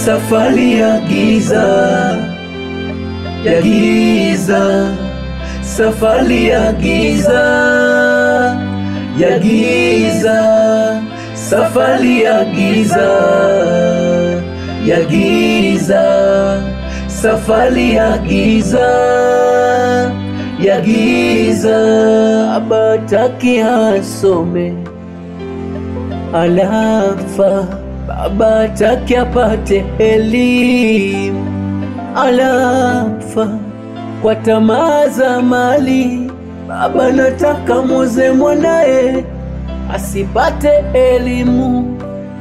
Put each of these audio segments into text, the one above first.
safari ya giza, ya giza, safari ya giza, ya giza, safari ya giza, ya giza, safari ya giza, ya giza. Abataki asome alafa, baba taki apate elimu alafa, kwa tamaa za mali. Baba nataka muze mwanae asipate elimu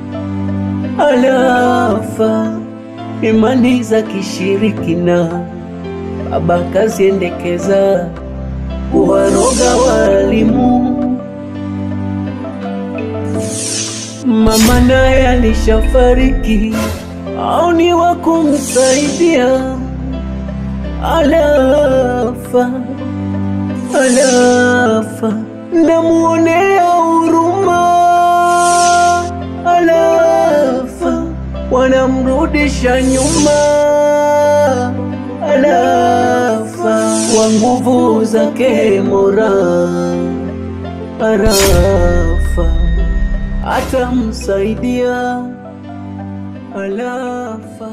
alafa, imani za kishirikina baba kaziendekeza, kuwaroga walimu. Mama naye alishafariki, au ni wa kumsaidia alafa, alafa, namuonea huruma alafa, wanamrudisha nyuma alafa, kwa nguvu zake Mola arafa, atamsaidia alafa.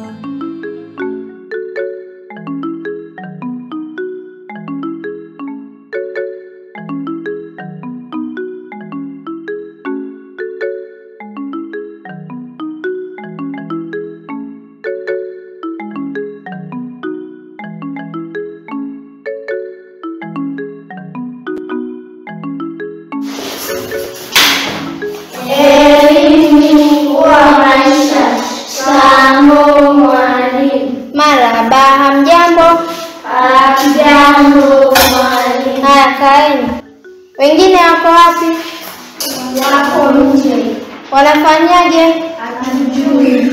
Elimu wa maisha. Samo mwalimu. Marahaba, hamjambo? Hamjambo mwalimu. Haya, kaeni. Wengine wako wapi? Wako nje. Wanafanyaje? Hatujui.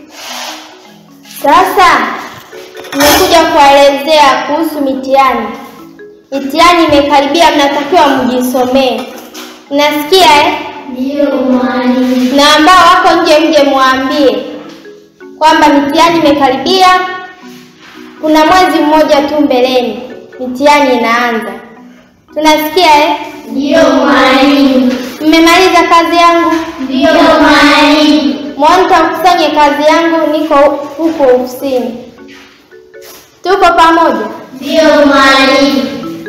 Sasa nimekuja kuelezea kuhusu mitihani. Mitihani imekaribia, mnatakiwa mjisomee. Nasikia Ndio mwalimu. Na ambao wako nje mje muambie kwamba mitihani imekaribia. Kuna mwezi mmoja tu mbeleni mitihani inaanza. Tunasikia Ndio mwalimu. Mmemaliza kazi yangu? Ndio mwalimu. Mwanta kusanye kazi yangu, niko huko ofisini. Tuko pamoja? Ndio mwalimu.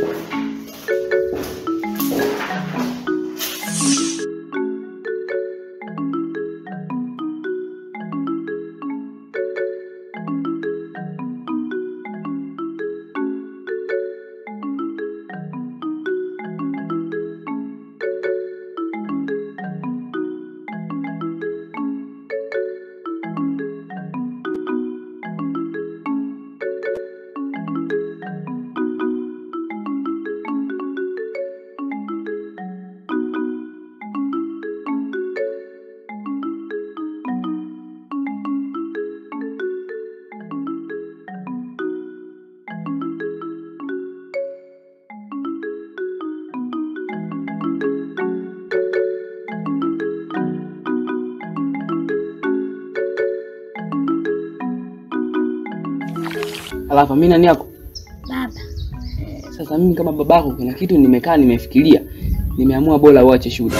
Alafu mimi nani yako? Baba. Sasa mimi kama babako kuna kitu nimekaa nimefikiria. Nimeamua bora uache shule.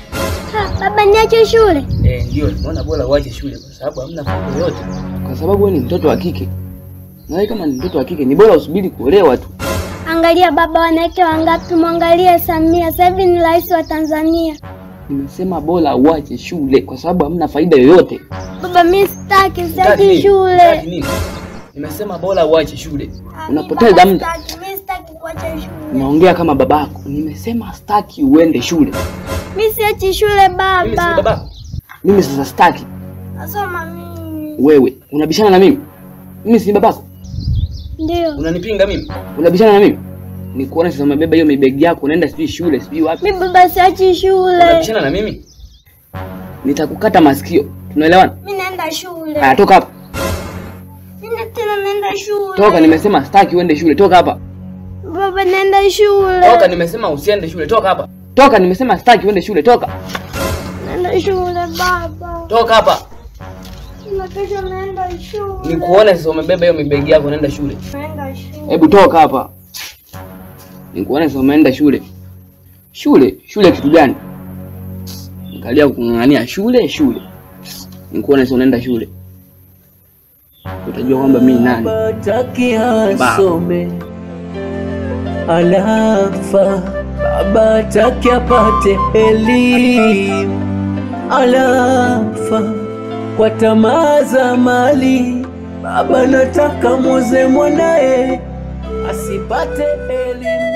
Baba, niache shule? Ndio, nimeona bora uache shule kwa sababu hamna faida yoyote. Kwa sababu wewe ni mtoto wa kike. Na wewe kama ni mtoto wa kike ni bora usubiri kuolewa tu. Angalia baba, wanawake wangapi, muangalie Samia, sasa hivi ni rais wa Tanzania. Nimesema bora uache shule kwa sababu hamna faida yoyote. Baba, mimi sitaki shule. Nimesema bora uache shule. Unapoteza muda. Mimi sitaki kuacha shule. Naongea kama babako. Nimesema sitaki uende shule. Mimi siachi shule baba. Mimi si babako. Mimi sasa sitaki. Nasoma mimi. Wewe unabishana na mimi? Mimi si babako. Ndio. Unanipinga mimi? Unabishana na mimi? Nikuona sasa umebeba hiyo mibegi yako unaenda sijui shule sijui wapi. Mimi baba siachi shule. Unabishana na mimi? Nitakukata masikio. Tunaelewana? Mimi naenda shule. Haya, toka hapa. Mimi tena naenda shule. Toka, nimesema sitaki uende shule. Toka hapa. Baba, naenda shule. Toka, nimesema usiende shule. Toka hapa. Toka, nimesema sitaki uende shule. Toka. Naenda shule baba. Toka hapa. Na kesho naenda shule. Nikuone sasa umebeba hiyo mibegi yako unaenda shule. Naenda shule. Hebu toka hapa. Nikuone sasa umeenda shule. Shule kitu gani? Angalia kung'ang'ania shule. Nikuone sasa unaenda shule. Utajua kwamba mimi nani. Bataki asome. Alafa baba taki apate elimu. Alafa kwa tamaa za mali, baba nataka muze mwanae asipate elimu.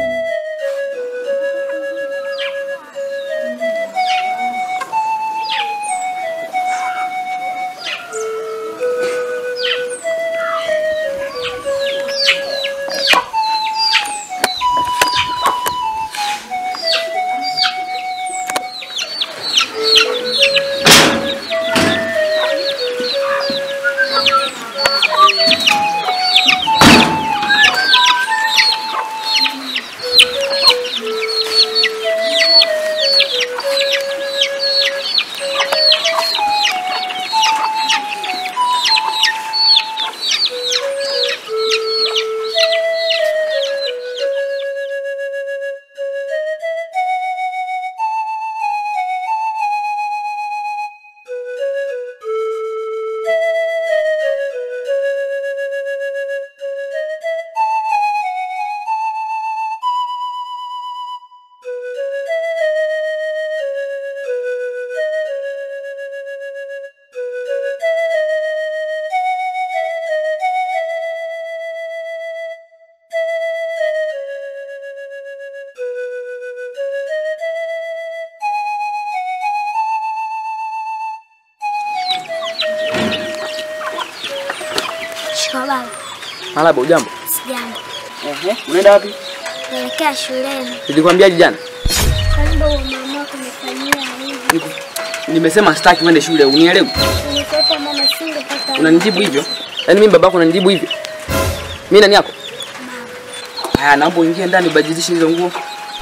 Baba. Malaba ujambo? Sijambo. Unaenda wapi? Naelekea shuleni. Nilikwambiaje jana? Karibu mama kunifanyia hivi. Nimesema sitaki uende shule, unielewi? Nilikuwa mama singepata. Unanijibu hivyo? Yaani mimi babako unanijibu hivyo? Mimi nani yako? Haya, naomba uingie ndani ubadilishe hizo nguo.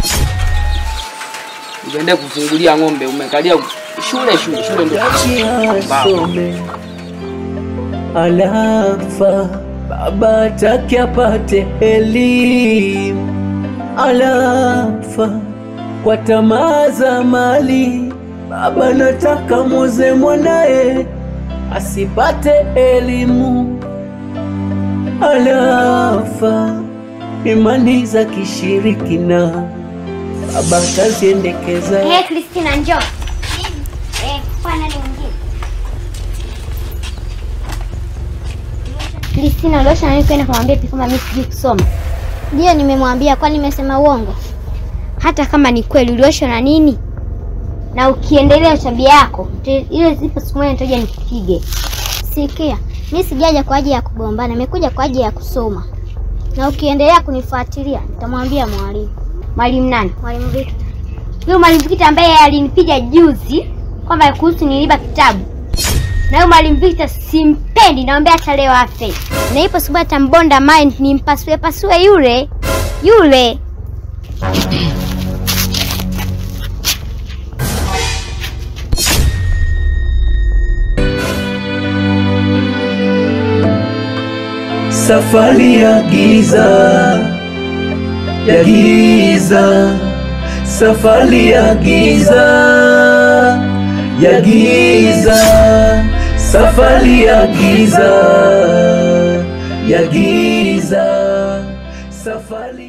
Uende kufungulia ng'ombe, umekalia shule ndio. Asome. Alafa baba taki apate elimu. Alafa kwa tamaa za mali, baba nataka muze mwanae asipate elimu. Alafa imani za kishirikina, baba kaziendekeza. Hey Christina njoo. Kwa nani mwingine? Christina ndio shana kwenda kumwambia kama mimi sijui kusoma. Ndio nimemwambia, kwani nimesema uongo? Hata kama ni kweli uliosha na nini? Na ukiendelea tabia yako, ile zipo siku moja nitaje nikipige. Sikia, mimi sijaja kwa ajili ya kugombana, nimekuja kwa ajili ya kusoma. Na ukiendelea kunifuatilia, nitamwambia mwalimu. Mwalimu nani? Mwalimu Victor. Yule mwalimu Victor ambaye alinipiga juzi kwamba kuhusu niliiba kitabu. Na yule mwalimu Victor simpendi, naomba hata leo afe. Na ipo siku atambonda mind nimpasue yule. Safari ya giza, safari ya giza, safari ya giza, safari